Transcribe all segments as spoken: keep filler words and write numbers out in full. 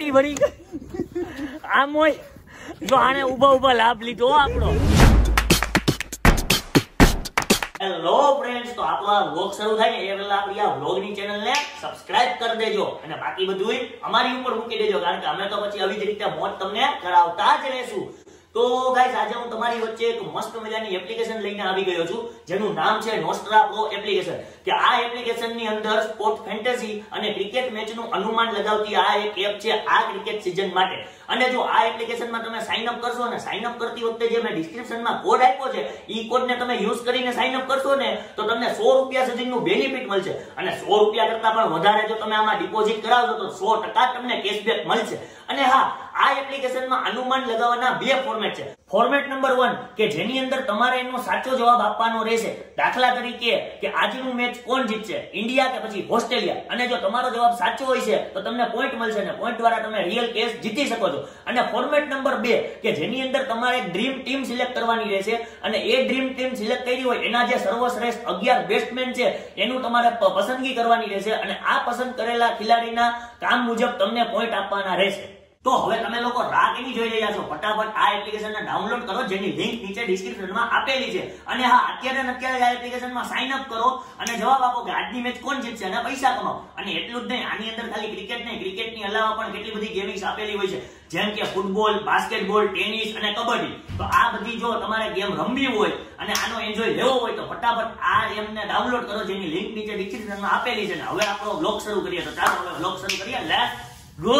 ઉલટી ભરી ગઈ આમ હોય જો આને ઉભા ઉભા લાભ લીધો આપણો. હેલો ફ્રેન્ડ્સ, તો આપણો આ વ્લોગ શરૂ થાય ને એ પહેલા આપણી આ વ્લોગની ચેનલને સબસ્ક્રાઇબ કરી દેજો અને બાકી બધું અમારી ઉપર મૂકી દેજો, કારણ કે અમે તો પછી આવી જ રીતે મોજ તમને કરાવતા જ રહેશું. તો ગાઈસ, આજે હું તમારી વચ્ચે એક મસ્ત મજાની એપ્લિકેશન લઈને આવી ગયો છું જેનું નામ છે નોસ્ટ્રા પ્રો એપ્લિકેશન. કે આ એપ્લિકેશનની અંદર સ્પોર્ટ ફેન્ટેસી અને ક્રિકેટ મેચનું અનુમાન લગાવતી આ એક એપ છે આ ક્રિકેટ સીઝન માટે. અને જો આ એપ્લિકેશનમાં તમે સાઇન અપ કરશો ને, સાઇન અપ કરતી વખતે જે મેં ડિસ્ક્રિપ્શનમાં કોડ આપ્યો છે ઈ કોડને તમે યુઝ કરીને સાઇન અપ કરશો ને તો તમને સો રૂપિયા સુધીનું બેનિફિટ મળશે. અને સો રૂપિયા કરતા પણ વધારે જો તમે આમાં ડિપોઝિટ કરાવશો તો સો ટકા તમને કેશબેક મળશે. અને હા, આ એપ્લિકેશનમાં અનુમાન લગાવવાના બે ફોર્મેટ છે. ફોર્મેટ નંબર વન કે જેની અંદર તમારે એનો સાચો જવાબ આપવાનો રહેશે. દાખલા તરીકે કે આજનું મેચ કોણ જીતશે, ઇન્ડિયા કે પછી ઓસ્ટ્રેલિયા. અને જો તમારો જવાબ સાચો હોય છે તો તમને પોઈન્ટ મળશે ને પોઈન્ટ દ્વારા તમે રિયલ કેશ જીતી શકો છો. અને ફોર્મેટ નંબર બે કે જેની અંદર તમારે ડ્રીમ ટીમ સિલેક્ટ કરવાની રહેશે અને એ ડ્રીમ ટીમ સિલેક્ટ કરી હોય એના જે સર્વશ્રેષ્ઠ અગિયાર બેટ્સમેન છે એનું તમારે પસંદગી કરવાની રહેશે અને આ પસંદ કરેલા ખેલાડીના કામ મુજબ તમને પોઈન્ટ આપવાના રહેશે. તો હવે તમે લોકો રાહ કેની જોઈ રહ્યા છો? ફટાફટ આ એપ્લિકેશનને ડાઉનલોડ કરો જેની લિંક નીચે ડિસ્ક્રિપ્શનમાં આપેલી છે. અને હા, અત્યારે ને અત્યારે આ એપ્લિકેશનમાં સાઇન અપ કરો અને જવાબ આપો કે આજની મેચ કોણ જીતશે અને પૈસા કમાઓ. અને એટલું જ નહીં, આની અંદર ખાલી ક્રિકેટ નહીં, ક્રિકેટની અલાવા પણ કેટલી બધી ગેમ્સ આપેલી હોય છે જેમ કે ફૂટબોલ, બાસ્કેટબોલ, ટેનિસ અને કબડ્ડી. તો આ બધી જો તમારે ગેમ રમવી હોય અને આનો એન્જોય લેવો હોય તો ફટાફટ આ એમને ડાઉનલોડ કરો જેની લિંક નીચે ડિસ્ક્રિપ્શનમાં આપેલી છે. ને હવે આપણો વ્લોગ શરૂ કરીએ. તો ચાલો હવે વ્લોગ શરૂ કરીએ. Let's go.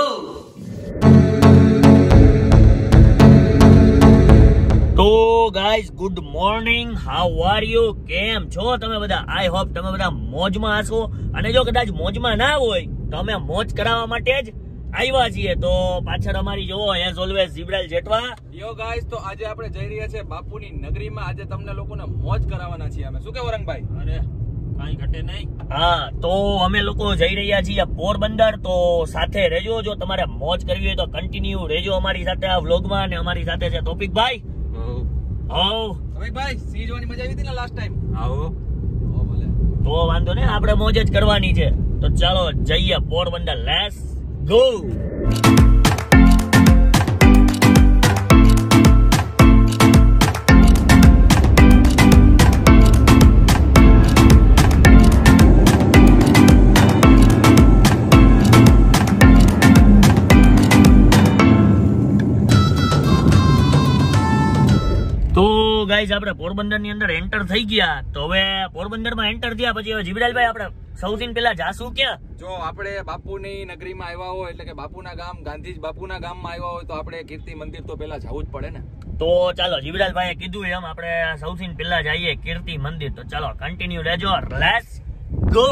તો guys, good morning, how are you? કેમ છો તમે બધા? આઈ હોપ તમે બધા મોજમાં હશો. અને જો કદાચ મોજમાં ના હોય તો અમે મોજ કરાવવા માટે જ આવ્યા છીએ. તો પાછળ અમારી જોવો એઝ ઓલવેઝ જીબ્રાઇલ જેઠવા. યો ગાઈઝ, તો આજે આપણે જઈ રહ્યા છે બાપુની નગરીમાં. આજે તમને લોકોને મોજ કરાવવાના છીએ અમે. શું કહેવું રંગભાઈ? અરે કાઈ ઘટે નહીં. હા, તો અમે લોકો જઈ રહ્યા છીએ પોરબંદર. તો સાથે રહેજો, જો તમારે મોજ કરવી હોય તો કન્ટિન્યુ રહેજો અમારી સાથે આ વ્લોગમાં. અને અમારી સાથે છે તોપિક ભાઈ. આવો ભાઈ, સી જોવાની મજા આવી હતી ને લાસ્ટ ટાઈમ? આવો ભલે. તો વાંધો ને, આપણે મોજ જ કરવાની છે. તો ચાલો જઈએ પોરબંદર. Let's go. ગાઈઝ, આપણે પોરબંદર ની અંદર એન્ટર થઈ ગયા. તો હવે પોરબંદર માં એન્ટર થયા પછી હવે જીબ્રાઇલભાઈ આપણે સૌથી પહેલા જાશું ક્યાં? જો આપણે બાપુની નગરીમાં આવ્યા હોય એટલે કે બાપુના ગામ, ગાંધી બાપુના ગામમાં આવ્યા હોય તો આપણે કીર્તિ મંદિર તો પહેલા જવું જ પડે ને. તો ચાલો, જીબ્રાઇલભાઈએ કીધું એમ આપણે સૌથી પહેલા જઈએ કીર્તિ મંદિર. તો ચાલો કન્ટિન્યુ રહેજો. Let's go.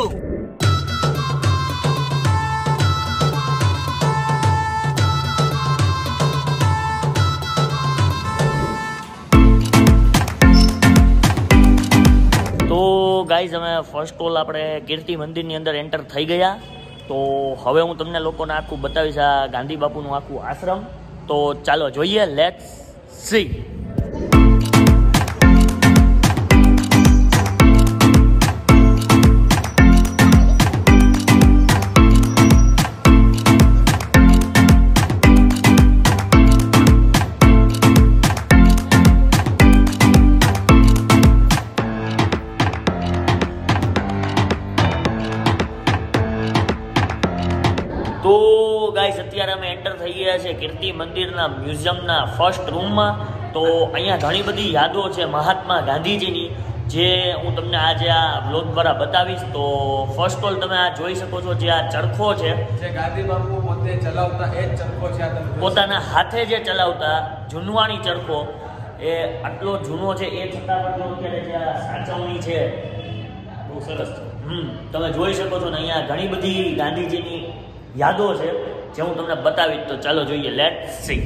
તો ગાઈઝ, અમે ફર્સ્ટ ઓલ આપણે કીર્તિ મંદિરની અંદર એન્ટર થઈ ગયા. તો હવે હું તમને લોકોને આખું બતાવીશ આ ગાંધી બાપુનું આખું આશ્રમ. તો ચાલો જોઈએ. Let's see. તો ગાઈસ, અત્યારે અમે એન્ટર થઈ ગયા છે કીર્તિ મંદિરના મ્યુઝિયમના ફર્સ્ટ રૂમમાં. તો અહીંયા ઘણી બધી યાદો છે મહાત્મા ગાંધીજીની જે હું તમને આજે આ બ્લોગ દ્વારા બતાવીશ. તો ફર્સ્ટ ઓલ તમે આ જોઈ શકો છો જે આ ચરખો છે જે ગાંધી બાપુ પોતે ચલાવતા એ જ ચરખો છે. આ તમે પોતાના હાથે જે ચલાવતા જૂનવાણી ચરખો, એ આટલો જૂનો છે એ છતાં પણ અત્યારે જે આ સાચવણી છે બહુ સરસ છે. હમ તમે જોઈ શકો છો ને અહીંયા ઘણી બધી ગાંધીજીની યાદો છે જે હું તમને બતાવીશ. તો ચાલો જોઈએ. Let's see.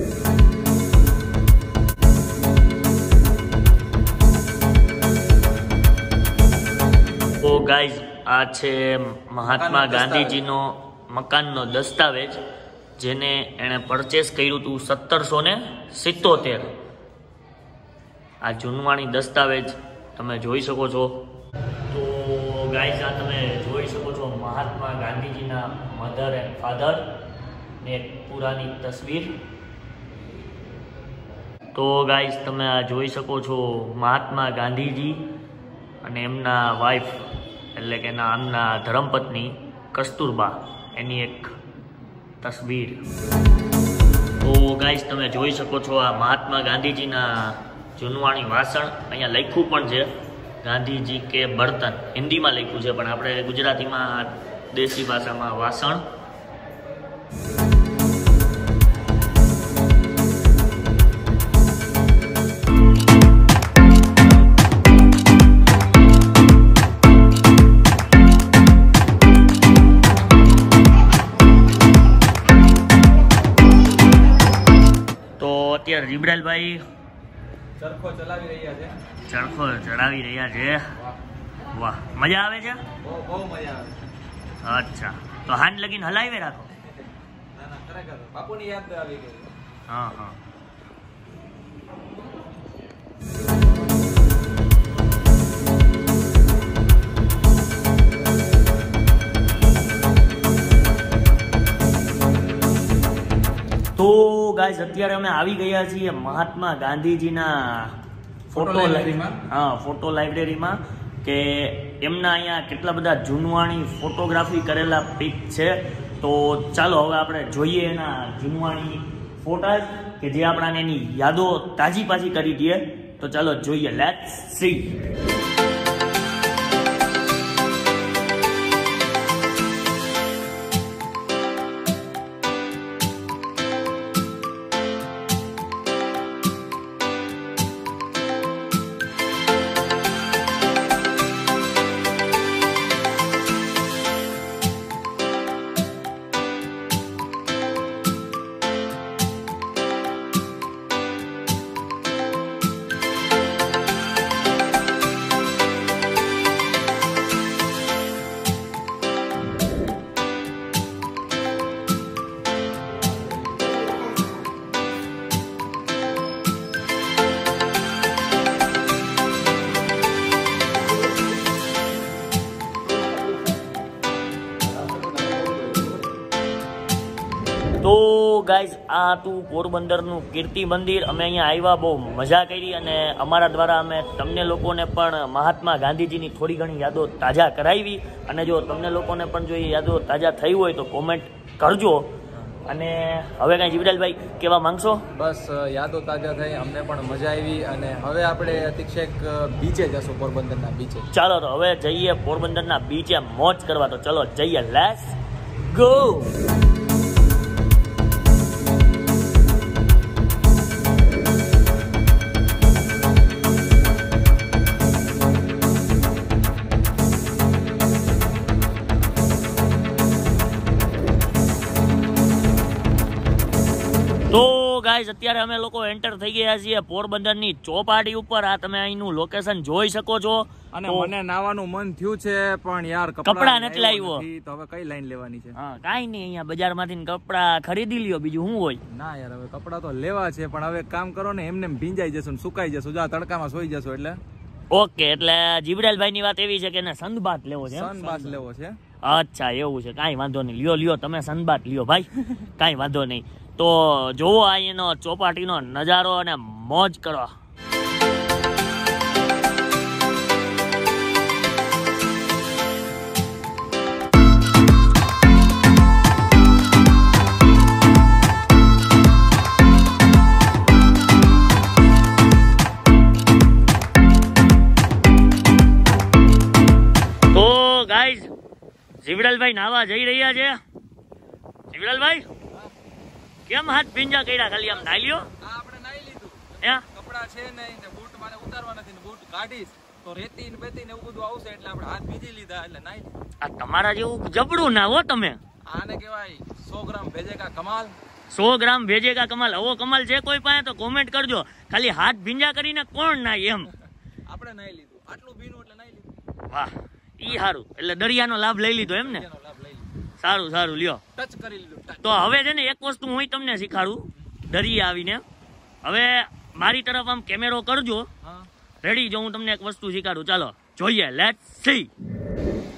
તો ગાઈઝ, આ છે મહાત્મા ગાંધીજીનો મકાનનો દસ્તાવેજ જેને એણે પરચેસ કર્યું હતું સત્તરસો ને સિત્તોતેર. આ જૂનવાણી દસ્તાવેજ તમે જોઈ શકો છો. તો ગાઈઝ, આ તમે જોઈ શકો છો મહાત્મા ગાંધીજીના મધર એન્ડ ફાધર ને એક પુરાની તસવીર. તો ગાઈસ તમે આ જોઈ શકો છો મહાત્મા ગાંધીજી અને એમના વાઈફ એટલે કે એના આમના ધર્મપત્ની કસ્તુરબા એની એક તસવીર. તો ગાઈસ તમે જોઈ શકો છો આ મહાત્મા ગાંધીજીના જૂનવાણી વાસણ. અહીંયા લખ્યું પણ છે ગાંધીજી કે બર્તન, હિન્દીમાં લખ્યું છે પણ આપણે ગુજરાતીમાં દેશી ભાષામાં વાસણ. તો અત્યારે જીબ્રાઈલભાઈ ચરખો ચલાવી રહ્યા છે. ચરખો ચડાવી રહ્યા છે. વાહ, મજા આવે છે. બહુ બહુ મજા આવે. અચ્છા, તો હાન લગીને હલાવી રાખો. ના ના ખરેખર બાપુની યાદ આવી ગઈ. હા હા. તો ગાઈસ અત્યારે અમે આવી ગયા છીએ મહાત્મા ગાંધીજીના ફોટો લાઇબ્રેરીમાં. હા, ફોટો લાઇબ્રેરીમાં કે એમના અહીંયા કેટલા બધા જૂનવાણી ફોટોગ્રાફી કરેલા પિક છે. તો ચાલો હવે આપણે જોઈએ એના જૂનવાણી ફોટા કે જે આપણાને એની યાદો તાજી પાછી કરી દે. તો ચાલો જોઈએ, લેટ્સ સી. તો ગાઈઝ આ હતું પોરબંદરનું કીર્તિ મંદિર. અમે અહીંયા આવ્યા, બહુ મજા કરી અને અમારા દ્વારા અમે તમને લોકોને પણ મહાત્મા ગાંધીજીની થોડી ઘણી યાદો તાજા કરાવી. અને જો તમને લોકોને પણ જો એ યાદો તાજા થઈ હોય તો કોમેન્ટ કરજો. અને હવે કાંઈ જીવરાજભાઈ કહેવા માંગશો? બસ યાદો તાજા થઈ, અમને પણ મજા આવી અને હવે આપણે અતિક્ષેક બીચે જશું, પોરબંદરના બીચે. ચાલો તો હવે જઈએ પોરબંદરના બીચે મોજ કરવા. તો ચલો જઈએ, લેટ્સ ગો. તો ગાઈઝ અત્યારે અમે લોકો એન્ટર થઈ ગયા છીએ પોરબંદરની ચોપાટી ઉપર. આ તમે અહીંનું લોકેશન જોઈ શકો છો. અને મને નાવાનું મન થયું છે પણ યાર કપડા નથી લાવ્યો, તો હવે કઈ લાઈન લેવાની છે? હા કાઈ નહીં, અહીંયા બજારમાંથી કપડા ખરીદી લ્યો, બીજું શું હોય. ના યાર હવે કપડા તો લેવા છે પણ હવે કામ કરો ને, એમને ભીંજાઈ જશું ને સુકાઈ જશું, જો આ તડકામાં સોઈ જશું. એટલે ઓકે, એટલે જીબ્રાઈલભાઈ ની વાત એવી છે કે સનબાથ લેવો છે. સનબાથ લેવો છે. અચ્છા એવું છે, કાંઈ વાંધો નહીં, લ્યો લ્યો તમે સનબાથ લ્યો ભાઈ, કાંઈ વાંધો નહીં. તો જોવો આ એનો ચોપાટીનો નજારો અને મોજ કરો. તો ગાઈઝ જીવરાલભાઈ નાવા જઈ રહ્યા છે. જીવરાલભાઈ કેમ હાથ ભીંજા કર્યા? ખાલી આમ નાઈ લ્યો. આ આપણે નાઈ લીધું. હે કપડા છે નહીં ને બૂટ મારે ઉતારવા નથી ને બૂટ કાઢીશ તો રેતી ને બેતી ને એવું બધું આવશે એટલે આપણે હાથ ભીજી લીધા એટલે નાઈ લીધું. આ તમારા જેવું જબડું ના હો તમે. આને કહેવાય સો ગ્રામ ભેજેગા કમાલ. સો ગ્રામ ભેજેગા કમાલ. આવો કમાલ છે કોઈ પાસે તો કોમેન્ટ કરજો. ખાલી હાથ ભીંજા કરીને કોણ નાય એમ. આપણે નાઈ લીધું, આટલું ભીનું એટલે નાઈ લીધું. વાહ, ઈ સારું, એટલે દરિયાનો લાભ લઈ લીધો એમ ને. સારું સારું, લ્યો ટચ કરી લીધું. તો હવે છે ને એક વસ્તુ હું તમને શીખાડું દરિયા આવીને. હવે મારી તરફ આમ કેમેરો કરજો, રેડી? જો હું તમને એક વસ્તુ શીખાડું, ચાલો જોઈએ, લેટ્સ સી.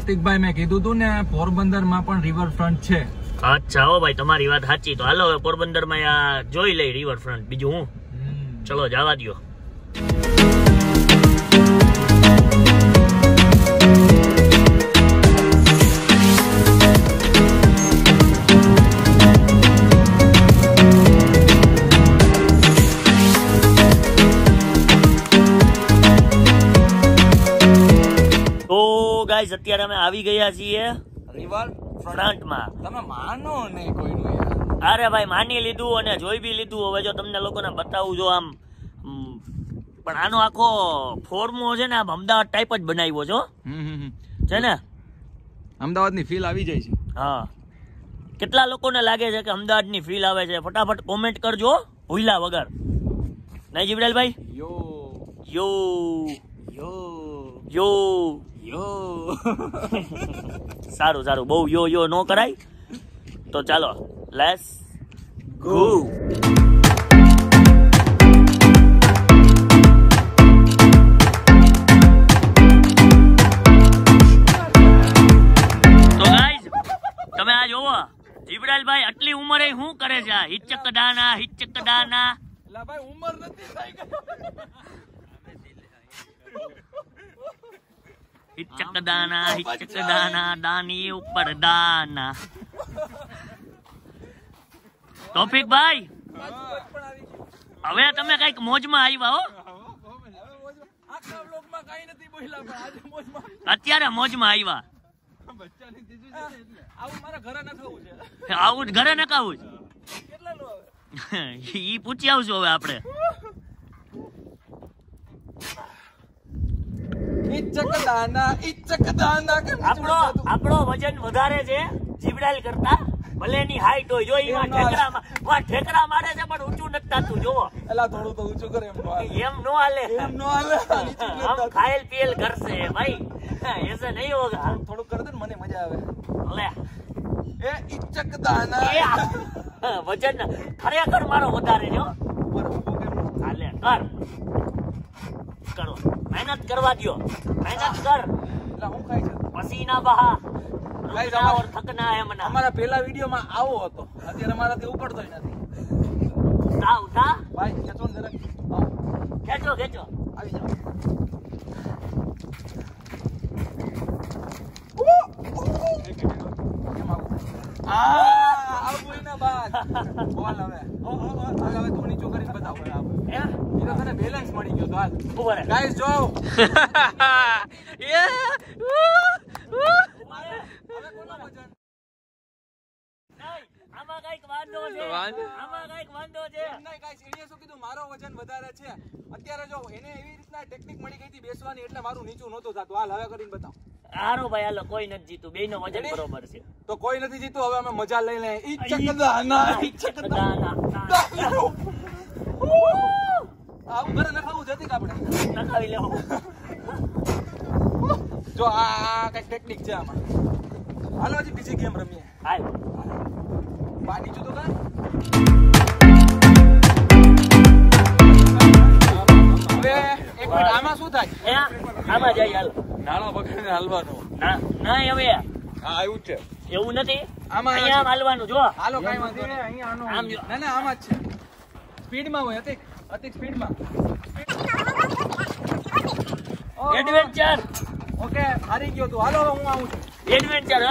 અતિકભાઈ મેં કીધું તું ને પોરબંદર માં પણ રિવરફ્રન્ટ છે. અચ્છા હો ભાઈ, તમારી વાત સાચી. તો હાલો પોરબંદર માં આ જોઈ લઈ રિવરફ્રન્ટ. બીજું હું ચલો જવા દો. અત્યારે અમે આવી ગયા છીએ રિવર ફ્રન્ટ માં. તમે માનો ને કોઈનું યાર. અરે ભાઈ માની લીધું અને જોઈ બી લીધું. હવે જો તમને લોકોને બતાવું જો આમ, પણ આનો આખો ફોર્મો છે ને આમ અમદાવાદ ટાઈપ જ બનાવ્યો છો છે ને. અમદાવાદ ની ફીલ આવી જાય છે. હા, કેટલા લોકોને લાગે છે કે અમદાવાદ ની ફીલ આવે છે? ફટાફટ કોમેન્ટ કરજો ભૂલા વગર. નહીં જીવડાલ ભાઈ? યો યો યો યો યો. સારું સારું, બહુ યો યો નો કરાય. તો ચાલો લેટ્સ ગો. તો ગાઈઝ તમે આ જોવો, જીવડાલભાઈ આટલી ઉંમરે શું કરે છે? હિચક દાના હિચક દાના. લા ભાઈ ઉંમર નથી થઈ ગઈ. હિચક દાના હિચક દાના દાની ઉપર દાના. તોફિક ભાઈ હવે તમે કઈક મોજમાં આવ્યા હો. અત્યારે મોજમાં આવ્યા. આવું ઘરે ન ખાવું ઈ પૂછી આવશું હવે આપણે. આપણો આપણો વજન વધારે છે જીવડાલ કરતા. ભલે ની હાઈટ હોય, જો ઈ ઠેકરામાં વા ઠેકરા મારે છે પણ ઊંચું નથી થતું. જોવો એલા થોડું તો ઊંચું કરે. એમ નો હાલે, એમ નો હાલે. हम खायल पियल घर से है भाई, ऐसे नहीं होगा. થોડું કર દે ને, મને મજા આવે. લે એ ઈચક દાના. વજન ખરેખર મારો વધારે છે. હાલે કર કરો, મહેનત કરવા દો, મહેનત કર. હું ખાઈ છે પસીના બહા और थकना है मना. અમારા પહેલા વિડિયોમાં આવો હતો, અત્યારે મારાથી ઉપડતો નથી. ઉઠા ઉઠા ભાઈ ખેંચો ને જરાક. ખેંચો ખેંચો. આવી જાઓ. આ આવું એના બાદ બોલ હવે. હાલ હવે તું નીચો કરીને બતાવ. હે ઈરો તને બેલેન્સ મળી ગયો તો હાલ. ઉભો રહે ગાઈસ જો. એ આમાં કઈક વાંધો છે, આમાં કઈક વાંધો છે. નહીં ગાઈસ, એને શું કીધું મારો વજન વધારે છે. અત્યારે જો એને એવી રીતના ટેકનિક મળી ગઈ હતી બેસવાની, એટલે મારું નીચું નહોતું થતું. હાલ હવે કરીને બતાવ. હારો ભાઈ હાલો, કોઈ નથી જીતું, બેયનો વજન બરોબર છે. તો કોઈ નથી જીતું. હવે અમે મજા લઈ લે. ઈ ચકદાના ઈ ચકદાના. આવું ઘરે નખાવું જતી કે આપણે નખાવી લેવો. જો આ કઈ ટેકનિક છે આમાં. હાલો હજી બીજી ગેમ રમીએ. હાલ પાણી જુદો કર. હવે એક મિનિટ, આમાં શું થાય? એ આમાં જાય હાલ. નાળો પકડીને હાલવાનું. ના ના હવે હા આવ્યું છે. એવું નથી, આમાં અહીંયા હાલવાનું. જો હાલો કઈ વાંધો નહીં. અહીંયા આનો આમ જો. ના ના આમાં જ છે. સ્પીડમાં હોય. અતિક અતિક સ્પીડમાં. એડવેન્ચર. ઓકે હારી ગયો તું. હાલો હવે હું આવું છું. એડવેન્ચર.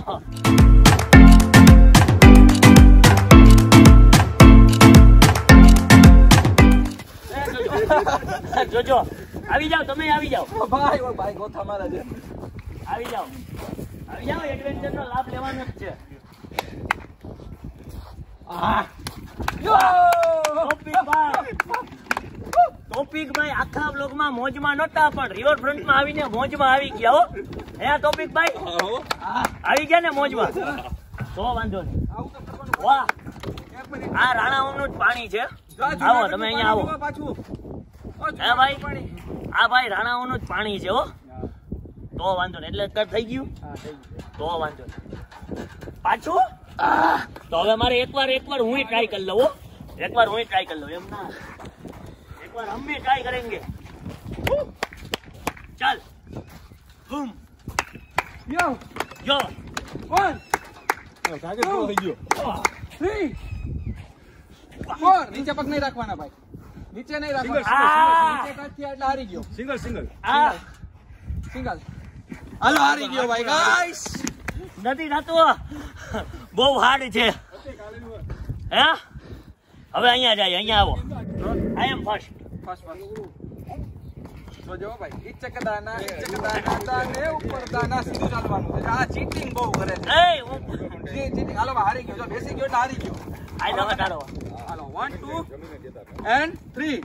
જોજો આવી જાઓ, તમે આવી જાઓ. ભાઈ ઓ ભાઈ ગોથા મારા છે. આવી જાઓ, આવી જાઓ. એડવેન્ચર નો લાભ લેવાનો જ છે. આ ટોપિક ભાઈ ટોપિક ભાઈ આખા બ્લોગમાં મોજમાં નહોતા, પણ રિવરફ્રન્ટ માં આવીને મોજમાં આવી ગયા હો. હે ટોપિક ભાઈ આવી ગયા ને મોજમાં, તો વાંધો નહીં. વાહ, આ રાણાઓનું જ પાણી છે. આવો તમે અહીંયા આવો. હે ભાઈ, આ ભાઈ રાણાઓનું જ પાણી છે હો. તો વાંધો નહીં, એટલે કર થઈ ગયું. તો વાંધો નહીં. પાછું તો હવે મારે એકવાર એકવાર હું ટ્રાય કરી લઉં. એકવાર હું ટ્રાય કરી લઉં. એમ ના, એકવાર हम भी ट्राई करेंगे. चल बूम યો જો વન કાગળ પૂરો થઈ ગયો. Three four. નીચે પગ નહીં રાખવાના ભાઈ, નીચે નહીં રાખવાના. આ. નીચે કાઢથી એટલે હારી ગયો. Single single. આ સિંગલ. હાલો હારી ગયો ભાઈ ગાઈસ. નથી થતું, બહુ હાર્ડ છે. હે હવે અહીંયા જાય, અહીંયા આવો. I am first. First first તો જો ભાઈ ઈચક દાના ઈચક દાના દાને ઉપર દાના સીધું ચાલવાનું છે. આ ચીટિંગ બહુ કરે છે. એ હું જે ચીટિંગ. હાલો હારી ગયો, જો બેસી ગયો એટલે હારી ગયો. આઈ હવે તારો. હાલો વન ટુ એન્ડ થ્રી.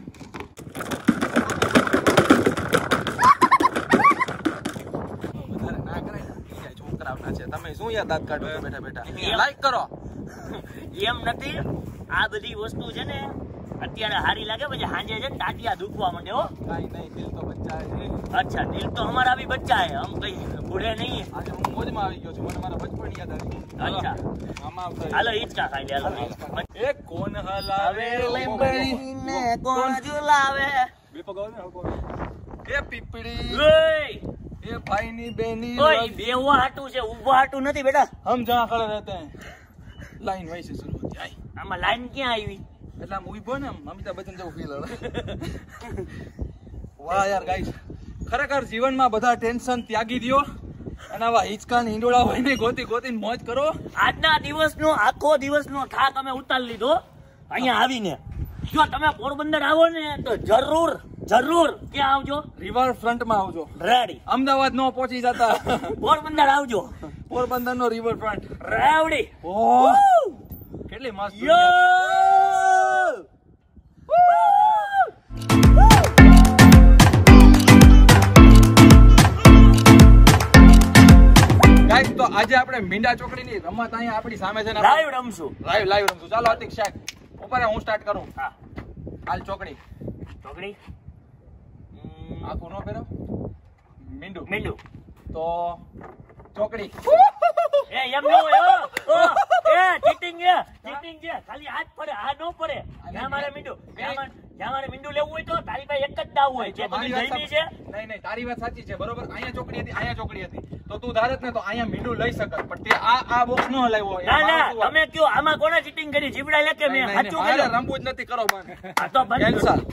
વધારે ના કરાય ને, ઈ જાય છોકરાઓના છે. તમે શું યાર દાંત કાઢો છો બેઠા બેઠા? લાઈક કરો. એમ નથી, આ બધી વસ્તુ છે ને અત્યારે હારી લાગે, પછી સાંજે છે ને ટાટિયા દુખવા માંડે. હો કાઈ નહીં, દિલ તો બચ્ચા છે. અચ્છા, દિલ તો હમારા ભી બચ્ચા હે, હમ કઈ બુढ़े નહીં. આજે હું મોજમાં આવી ગયો છું, મને મારા બચપણ યાદ આવી ગયું. અચ્છા આમાં આવતો હાલો હિંચકા ખાઈ લે. હાલો એ કોણ હલાવે લીંબડીને કોણ ઝુલાવે? બે પગ આવે ને હલકો. એ પીપળી ઓય એ ભાઈની બેની ઓય બેવા હાટું છે, ઊભા હાટું નથી બેટા. हम जहाँ खड़े रहते हैं लाइन वहीं से शुरू होती है. આમાં લાઈન ક્યાં આવી? એટલે આમ ઉભો ને આમ અમિતાભ બચ્ચન જેવું ફીલ આવે. વાહ યાર ગાઈસ, ખરેખર જીવનમાં બધા ટેન્શન ત્યાગી દ્યો અને આવા હિંચકા ને હિંડોળા હોય ને ગોતી ગોતીને મોજ કરો. આજના દિવસનો આખો દિવસનો થાક અમે ઉતારી લીધો અહીંયા આવીને. જો તમે પોરબંદર આવો ને તો જરૂર જરૂર ક્યાં આવજો? રિવર ફ્રન્ટ માં આવજો. રેડી. અમદાવાદ નો પહોંચી જતા પોરબંદર આવજો. પોરબંદર નો રિવર ફ્રન્ટ. રેવડી. ઓહ કેટલી મસ્ત યો ગાઈસ, તો આજે આપણે મીંડા ચોકડી ની રમત અહીંયા આપણી સામે છે ને લાઈવ રમશું. લાઈવ લાઈવ રમશું. ચાલો અતિક શાક ઉપર હું સ્ટાર્ટ કરું. હા હાલ ચોકડી ઢોકળી આખું નો ફેરો મીંડું મીંડું તો ચોકડી. એ એમ ન હોય. ઓ ઓ એ ચીટિંગ છે, ચીટિંગ છે. ખાલી હાથ પડે, આ નો પડે. જ્યાં મારે મીંડું જ્યાં મારે જ્યાં મારે મીંડું લેવું હોય તો તારી પાસે એક જ દાવ હોય. જે મારી બધી વાત જઈમી છે. નહીં નહીં તારી વાત સાચી છે બરોબર. અહીંયા ચોકડી હતી, અહીંયા ચોકડી હતી તો તું ધારત ને તો અહીંયા મીંડું લઈ શકત, પણ તે આ આ બોક્સ નો હલાવ્યો. ના ના તમે કયો આમાં કોને ચીટિંગ કરી? જીવડા લે કે મેં સાચું મારે કર્યું? રમવું જ નથી. કરો બંધ. આ તો બંધ Cancel. કરો.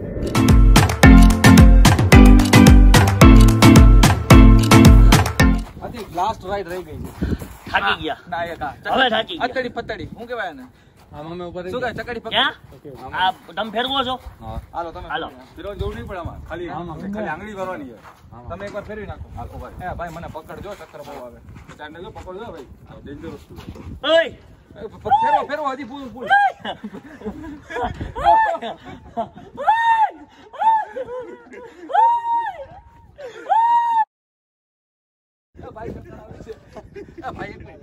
હતી લાસ્ટ રાઈડ રહી ગઈ છે. થાકી ગયા. ના એક આ હવે થાકી ગયા. અતડી પતડી શું કહેવાય ને? આમાં અમે ઉપર શું કહે ચકડી પકડી? ક્યાં? આ તમે ફેરવો છો? હા. હાલો તમે હાલો. ફેરવાની જરૂર નહીં પડે આમાં. ખાલી ખાલી આંગળી ભરવાની છે. તમે એકવાર ફેરવી નાખો. હાલો ભાઈ. હે ભાઈ મને પકડજો, ચક્કર બહુ આવે. ચારને જો પકડજો ભાઈ. ડેન્જર વસ્તુ. ઓય એ ફેરવો ફેરવો હજી પૂરું પૂરું. એ ભાઈ ચક્કર આવે છે. એ ભાઈ એટલે.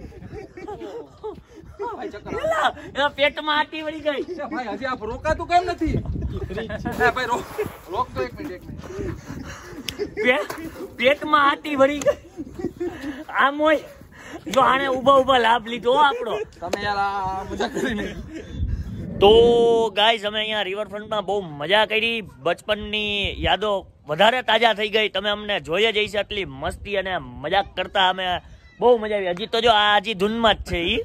ભાઈ ચક્કર આવે. એલા, એલા પેટમાં આટી વળી ગઈ. એ ભાઈ હજી આપ રોકાતું કેમ નથી? એ ભાઈ રોક રોક તો એક મિનિટ એક મિનિટ. પે- પેટમાં આટી વળી ગઈ. આમ હોય જો આને ઉભા ઉભા લાભ લીધો હો આપણો. તમે યાર આ મજાક કરીને. તો ગાઈઝ અમે અહીંયા રિવરફ્રન્ટમાં બહુ મજા કરી. બચપનની યાદો વધારે તાજા થઈ ગઈ. તમે અમને જોઈએ જઈશ એટલી મસ્તી અને મજાક કરતા અમે બહુ મજા આવી. હજી તો જો આ હજી ધૂનમાં જ છે ઈ.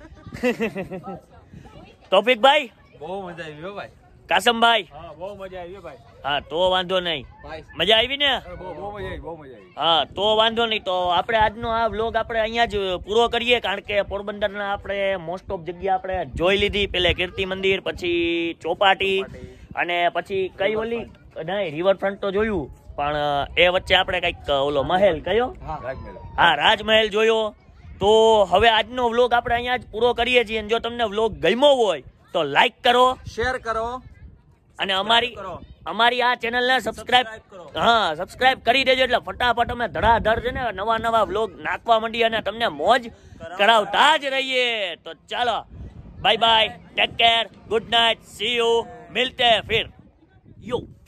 તોફિકભાઈ, બહુ મજા આવી હો ભાઈ. કાસમભાઈ, હા બહુ મજા આવી ભાઈ. હા તો વાંધો નહીં. ભાઈ મજા આવી ને? બહુ બહુ મજા આવી બહુ મજા આવી. હા તો વાંધો નહીં. તો આપણે આજનો આ વ્લોગ આપણે અહીંયા જ પૂરો કરીએ, કારણ કે પોરબંદરના આપણે મોસ્ટ ઓફ જગ્યા આપણે જોઈ લીધી. પેલે કીર્તિ મંદિર, પછી ચોપાટી અને પછી કઈ ઓલી નહીં રિવરફ્રન્ટ તો જોયું, પણ એ વચ્ચે આપણે કઈક ઓલો મહેલ કયો? હા રાજમહેલ. હા રાજમહેલ જોયો. તો હવે આજનો વ્લોગ આપણે અહીંયા જ પૂરો કરીએ છીએ. અને જો તમને વ્લોગ ગમ્યો હોય તો લાઈક કરો શેર કરો અને અમારી કરો. અમારી આ ચેનલને સબસ્ક્રાઇબ Subscribe કરો. હા સબસ્ક્રાઇબ કરી દેજો, એટલે ફટાફટ અમે ધડાધડ છે ને નવા નવા વ્લોગ નાખવા માંડીએ અને તમને મોજ કરાવતા જ રહીએ. તો ચાલો bye bye, take care, good night, see you, મિલતે ફિર. યો